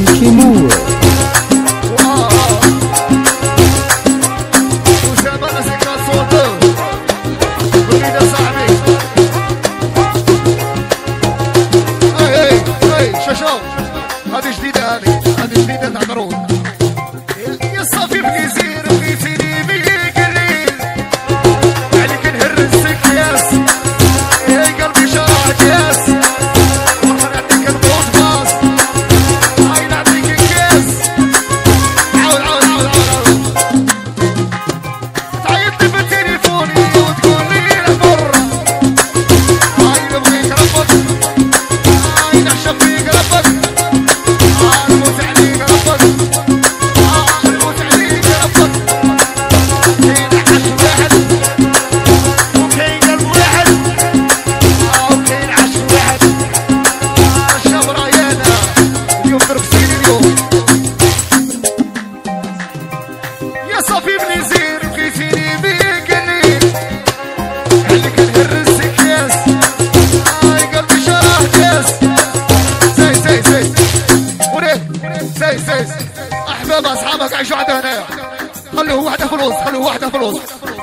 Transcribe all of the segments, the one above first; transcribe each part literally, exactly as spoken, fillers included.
كيمو. هذه جديدة، هذه هذه جديدة تاع قرود. يا صافي بكيزير بغيتيني بيك الريز عليك نهرسك ياس، يا قلبي شراك ياس، والله نعطيك البوط باص، هاي نعطيك الكاس. عاود عاود عاود عاود تعيطلي بالتليفوني وتقولي الحر، هاي نبغيك ربك، هاي نعشق فيك ربك، نموت عليك ربك، نموت عليك ربك. كاين عش واحد وكاين قلب واحد، وكاين عش واحد. الشهر رايانا اليوم ترقصيني اليوم. يا صافي بني زير بغيتيني بيك الليل عليك نهرسك ياس، هاي قلبي شراه كاس. زي زي زي وريك زي زي احباب اصحابك عيشوا عندنا هنايا. خلوه وحده فلوس، خلوه وحده فلوس،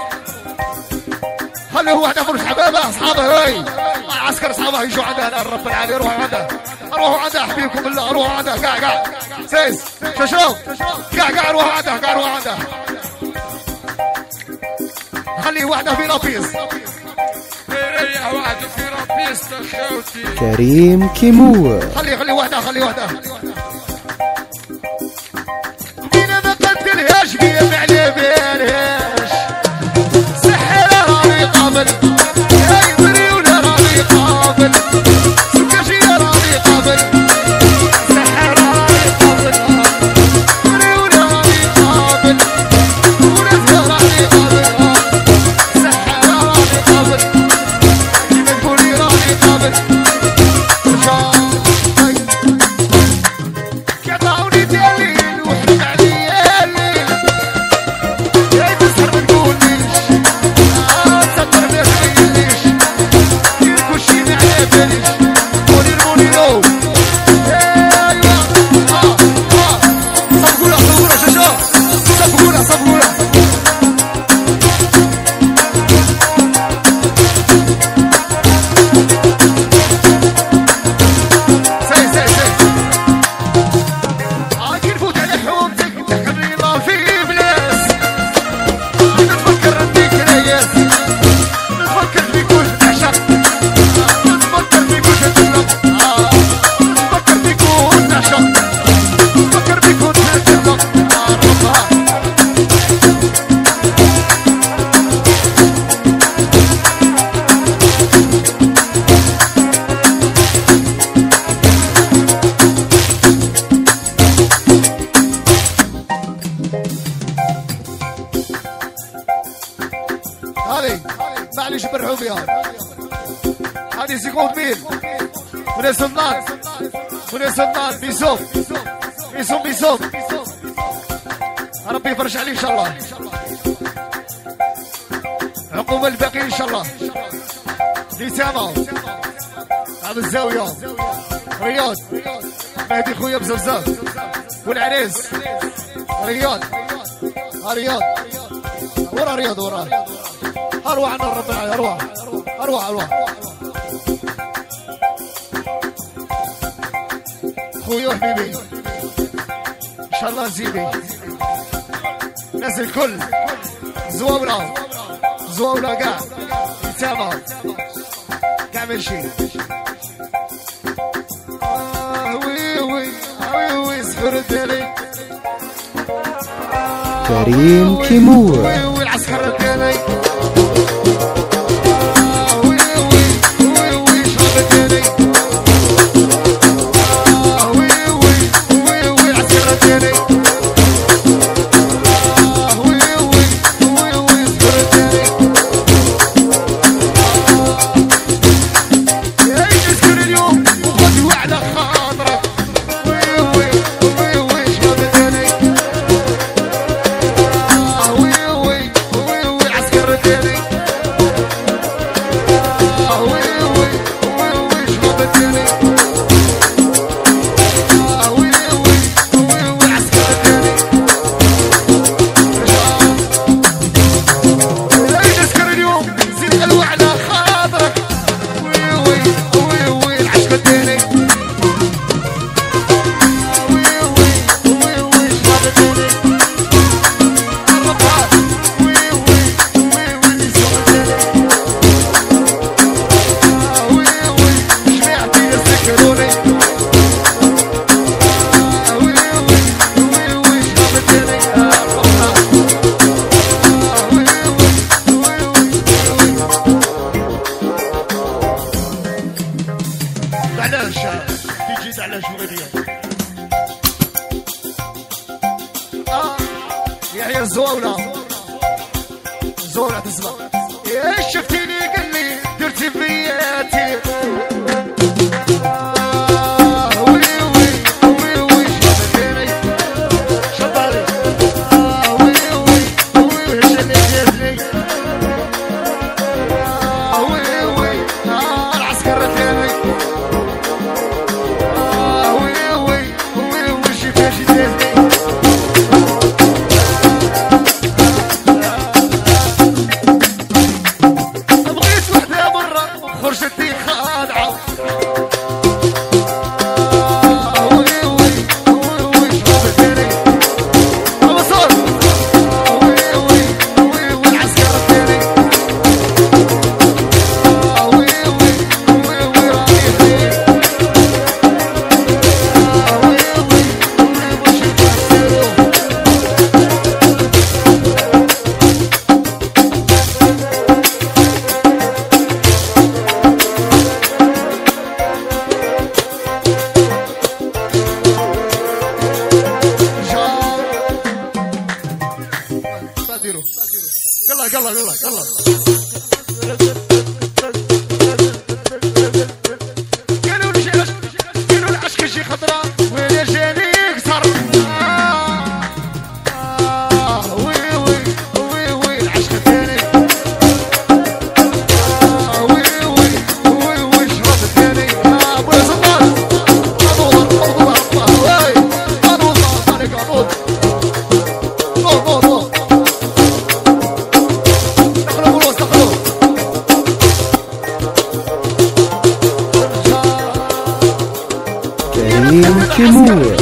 خلوه وحده فلوس. حبابه اصحابه هاي عسكر اصحابه يجوا عندها هنا. رب العالمين روحوا عندها، روحوا عندها حبيبكم بالله، روحوا عندها كاع كاع. سيس ششرو كاع كاع روحوا عندها، كاع روحوا عندها. خليه وحده في لابيس، ريح واحدة في ربيس تخوتي. كريم كيمو. خلي خلي وحده، خلي وحده. بينا ما قتلهاش بينا ما عليه بالهاش، سحر راني قابل، يا يدري ولا راني قابل، سكاشي راني قابل، سحر راني قابل، يدري ولا راني قابل، ونزهة راني قابل، سحر راني قابل، كيما تقولي راني قابل. كعطاوني دليل وحرم عليا الليل، يا تسهر ما تقوليش، آه تسكر ما تخيليش، دير كلشي ما على باليش، قولي رموني لو. ايوا اه اه صفقوله صفقوله شاشا، صفقوله صفقوله. سي سي سي عاكي نفوت على حومتك تحري الله في بلاس، نتفكر نديك رياس، نتفكر فيك وش تعشق، نتفكر فيك وش تطلب، نتفكر فيك وش تعشق، نتفكر فيك وش تطلب. ربها هذه معليش برحوا فيها، هذه سيكون ميل من السلطان، من السلطان بيسوم بيسوم بيسوم. ربي يفرج عليه ان شاء الله، عقوبة الباقي ان شاء الله. ديسامة عبد الزاوية رياض، مهدي خويا بزبزاب، والعريس رياض، رياض ورا رياض ورا. اروح عنا رب العالمين، اروح اروح اروح. خويا وحبيبي ان شاء الله نزيدي الناس الكل، زواوله زواوله كاع يتابع كاع ماشي. آه وي وي وي وي سحور الدالي. كريم كيمو. وي وي العسكر الدالي. وي الزوله زوله تسمع ايش شفتيني قال لي درتي بياتي يلا يلا يلا يلا قالوا لي قالوا لي عشق شي خضرا وين جاني يكسر وي وي وي وي العشق الثاني وي وي وي وي الشراب الثاني ابو سلطان قانون قانون وي قانون عليك قانون قانون كريم كيمور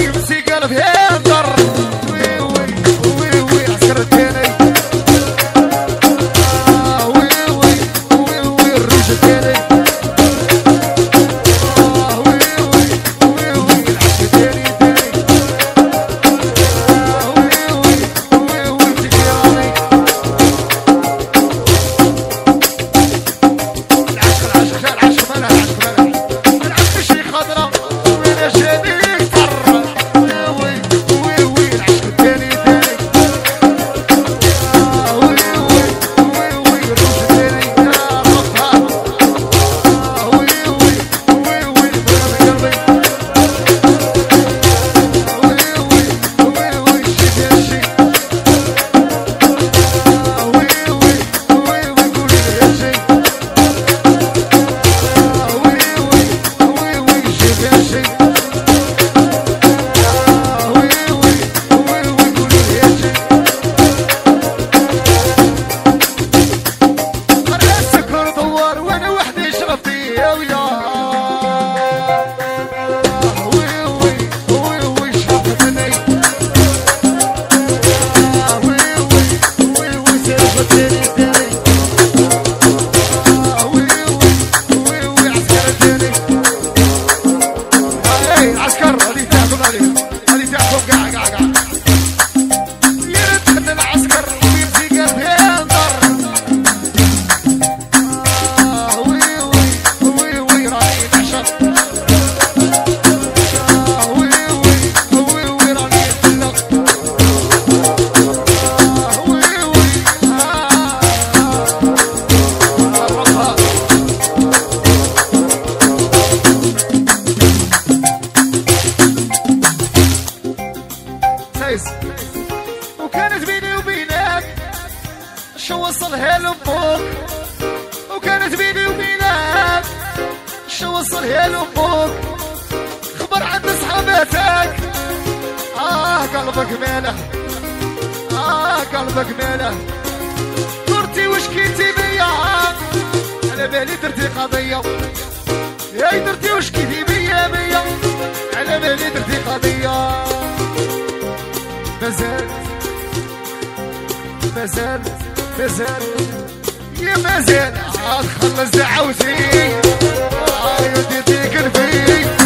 وكانت بيني وبينك شو وصلها لأمك وكانت بيني وبينك شو وصلها لأمك خبر عند صحاباتك آه قلبك ماله آه قلبك ماله درتي وشكيتي بيا على بالي درتي قضية ياي درتي وشكيتي بيا بيا على بالي درتي قضية مازال مازال مازال يا مازال عاد خلص دعوتي عاد يديك الفي